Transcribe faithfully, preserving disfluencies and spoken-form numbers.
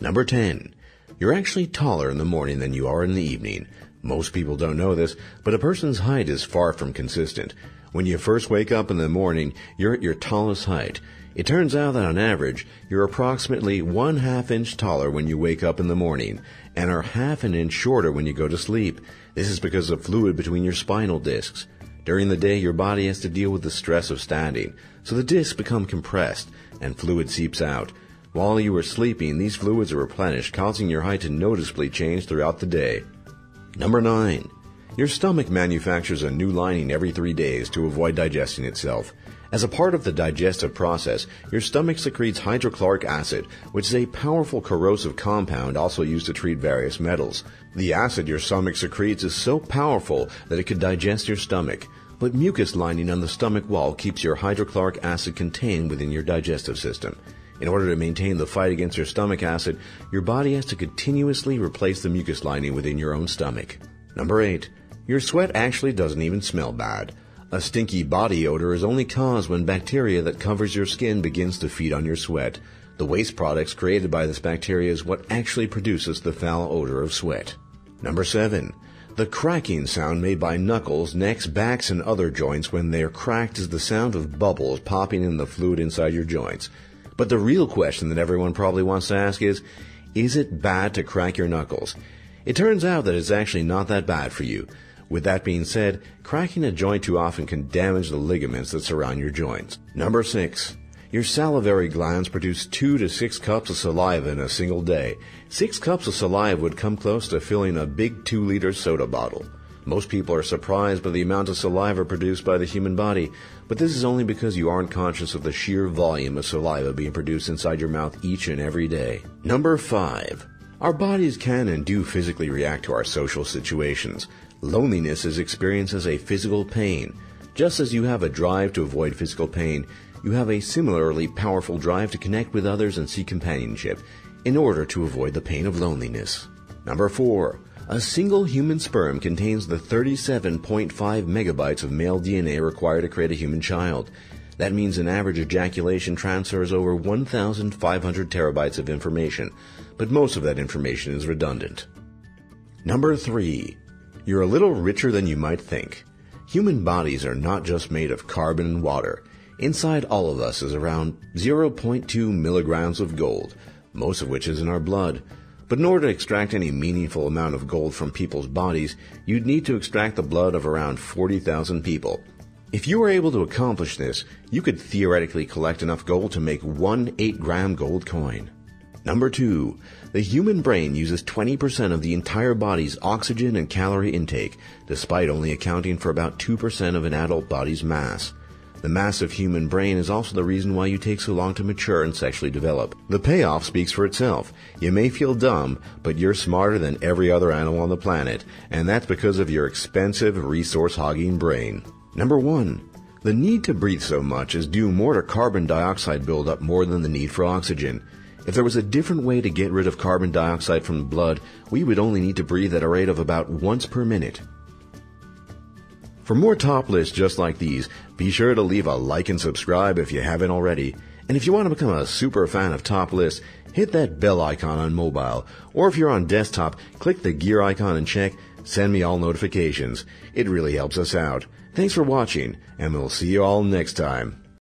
Number ten. You're actually taller in the morning than you are in the evening. Most people don't know this, but a person's height is far from consistent. When you first wake up in the morning, you're at your tallest height. It turns out that on average, you're approximately one half inch taller when you wake up in the morning, and are half an inch shorter when you go to sleep. This is because of fluid between your spinal discs. During the day, your body has to deal with the stress of standing, so the discs become compressed, and fluid seeps out. While you are sleeping, these fluids are replenished, causing your height to noticeably change throughout the day. Number nine. Your stomach manufactures a new lining every three days to avoid digesting itself. As a part of the digestive process, your stomach secretes hydrochloric acid, which is a powerful corrosive compound also used to treat various metals. The acid your stomach secretes is so powerful that it could digest your stomach, but mucus lining on the stomach wall keeps your hydrochloric acid contained within your digestive system. In order to maintain the fight against your stomach acid, your body has to continuously replace the mucus lining within your own stomach. Number eight. Your sweat actually doesn't even smell bad. A stinky body odor is only caused when bacteria that covers your skin begins to feed on your sweat. The waste products created by this bacteria is what actually produces the foul odor of sweat. Number seven. The cracking sound made by knuckles, necks, backs, and other joints when they are cracked is the sound of bubbles popping in the fluid inside your joints. But the real question that everyone probably wants to ask is, is it bad to crack your knuckles? It turns out that it's actually not that bad for you. With that being said, cracking a joint too often can damage the ligaments that surround your joints. Number six. Your salivary glands produce two to six cups of saliva in a single day. Six cups of saliva would come close to filling a big two-liter soda bottle. Most people are surprised by the amount of saliva produced by the human body, but this is only because you aren't conscious of the sheer volume of saliva being produced inside your mouth each and every day. Number five. Our bodies can and do physically react to our social situations. Loneliness is experienced as a physical pain. Just as you have a drive to avoid physical pain, you have a similarly powerful drive to connect with others and seek companionship in order to avoid the pain of loneliness. Number four. A single human sperm contains the thirty-seven point five megabytes of male D N A required to create a human child. That means an average ejaculation transfers over one thousand five hundred terabytes of information, but most of that information is redundant. Number three. You're a little richer than you might think. Human bodies are not just made of carbon and water. Inside all of us is around zero point two milligrams of gold, most of which is in our blood. But in order to extract any meaningful amount of gold from people's bodies, you'd need to extract the blood of around forty thousand people. If you were able to accomplish this, you could theoretically collect enough gold to make one eight-gram gold coin. Number two. The human brain uses twenty percent of the entire body's oxygen and calorie intake, despite only accounting for about two percent of an adult body's mass. The massive human brain is also the reason why you take so long to mature and sexually develop. The payoff speaks for itself. You may feel dumb, but you're smarter than every other animal on the planet, and that's because of your expensive, resource-hogging brain. Number one. The need to breathe so much is due more to carbon dioxide buildup more than the need for oxygen. If there was a different way to get rid of carbon dioxide from the blood, we would only need to breathe at a rate of about once per minute. For more top lists just like these, be sure to leave a like and subscribe if you haven't already. And if you want to become a super fan of top lists, hit that bell icon on mobile. Or if you're on desktop, click the gear icon and check Send Me All Notifications. It really helps us out. Thanks for watching, and we'll see you all next time.